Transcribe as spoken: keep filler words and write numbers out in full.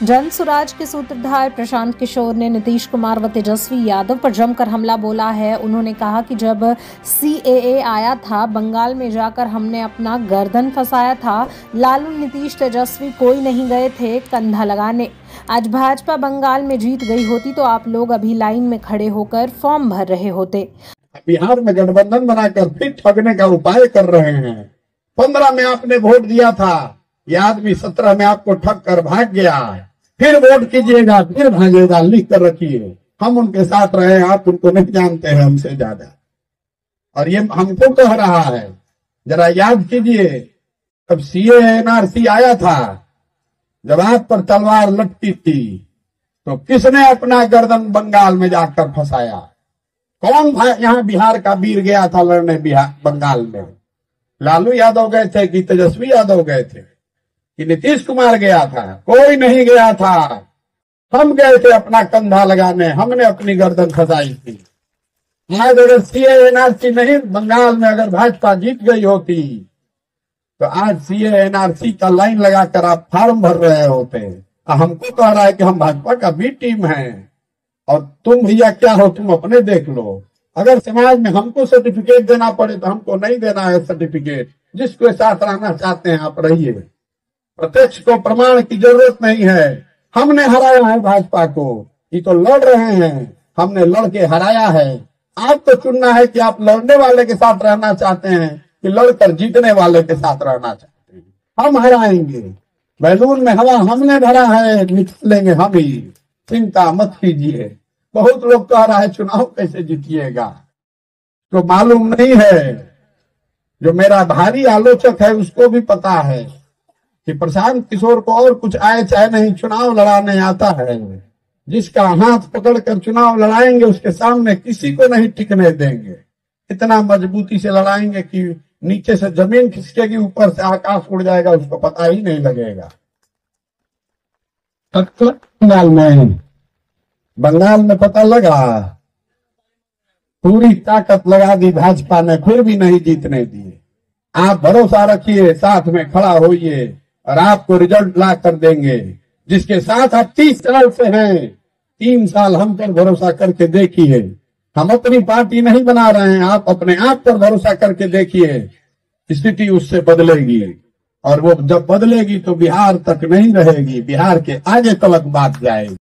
जन सुराज के सूत्रधार प्रशांत किशोर ने नीतीश कुमार व तेजस्वी यादव पर जमकर हमला बोला है। उन्होंने कहा कि जब सी ए ए आया था, बंगाल में जाकर हमने अपना गर्दन फंसाया था। लालू, नीतीश, तेजस्वी कोई नहीं गए थे कंधा लगाने। आज भाजपा बंगाल में जीत गई होती तो आप लोग अभी लाइन में खड़े होकर फॉर्म भर रहे होते। बिहार में गठबंधन बनाकर फिर ठगने का उपाय कर रहे हैं। पंद्रह में आपने वोट दिया था, ये आदमी सत्रह में आपको ठग कर भाग गया। फिर वोट कीजिएगा, फिर भागेगा, लिख कर रखिए। हम उनके साथ रहे, आप उनको नहीं जानते हैं हमसे ज्यादा। और ये हमको कह रहा है, जरा याद कीजिए, जब सी ए एन आर सी आया था, जब आप पर तलवार लटकी थी, तो किसने अपना गर्दन बंगाल में जाकर फंसाया? कौन था यहाँ बिहार का वीर गया था लड़ने बिहार बंगाल में? लालू यादव गए थे कि तेजस्वी यादव गए थे कि नीतीश कुमार गया था? कोई नहीं गया था। हम गए थे अपना कंधा लगाने, हमने अपनी गर्दन फंसाई थी। आज अगर सी ए एन आर सी नहीं, बंगाल में अगर भाजपा जीत गई होती तो आज सी ए एन आर सी का लाइन लगाकर आप फॉर्म भर रहे होते। हमको कह रहा है कि हम भाजपा का बी टीम है और तुम भैया क्या हो, तुम अपने देख लो। अगर समाज में हमको सर्टिफिकेट देना पड़े तो हमको नहीं देना है सर्टिफिकेट। जिसके साथ रहना चाहते हैं आप रहिए, प्रत्यक्ष को प्रमाण की जरूरत नहीं है। हमने हराया है भाजपा को, ये तो लड़ रहे हैं, हमने लड़के हराया है। आपको चुनना है कि आप लड़ने वाले के साथ रहना चाहते हैं कि लड़कर जीतने वाले के साथ रहना चाहते हैं। हम हराएंगे, बैलून में हवा हमने भरा है, निकलेंगे हम ही, चिंता मत कीजिए। बहुत लोग कह रहा है चुनाव कैसे जीतिएगा, तो मालूम नहीं है। जो मेरा भारी आलोचक है उसको भी पता है कि प्रशांत किशोर को और कुछ आए चाहे नहीं, चुनाव लड़ाने आता है। जिसका हाथ पकड़कर चुनाव लड़ाएंगे उसके सामने किसी को नहीं टिकने देंगे। इतना मजबूती से लड़ाएंगे कि नीचे से जमीन खिसकेगी, ऊपर से आकाश उड़ जाएगा, उसको पता ही नहीं लगेगा। बंगाल में बंगाल में पता लगा, पूरी ताकत लगा दी भाजपा ने, फिर भी नहीं जीतने दिए। आप भरोसा रखिए, साथ में खड़ा होइए और आपको रिजल्ट ला कर देंगे। जिसके साथ आप तीस साल से हैं, तीन साल हम पर भरोसा करके देखिए। हम अपनी पार्टी नहीं बना रहे हैं, आप अपने आप पर भरोसा करके देखिए, स्थिति उससे बदलेगी। और वो जब बदलेगी तो बिहार तक नहीं रहेगी, बिहार के आगे तलक बात जाएगी।